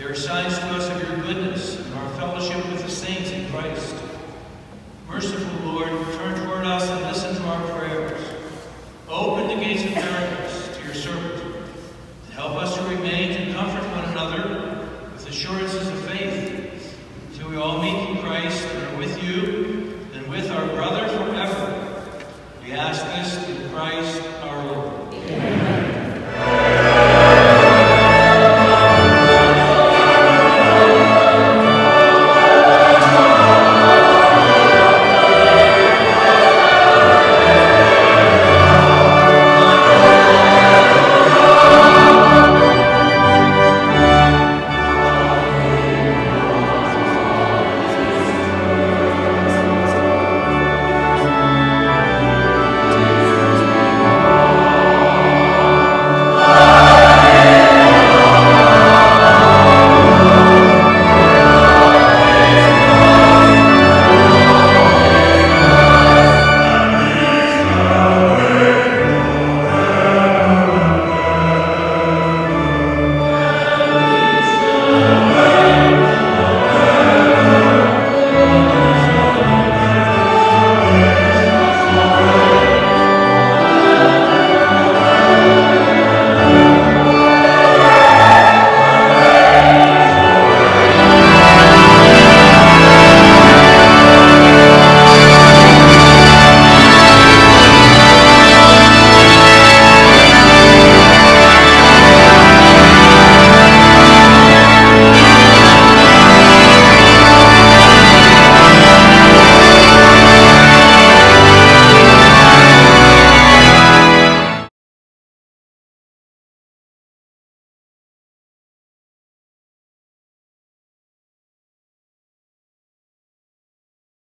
There are signs to us of your goodness and our fellowship with the saints in Christ. Merciful Lord, turn toward us and listen to our prayers. Open the gates of darkness to your servants.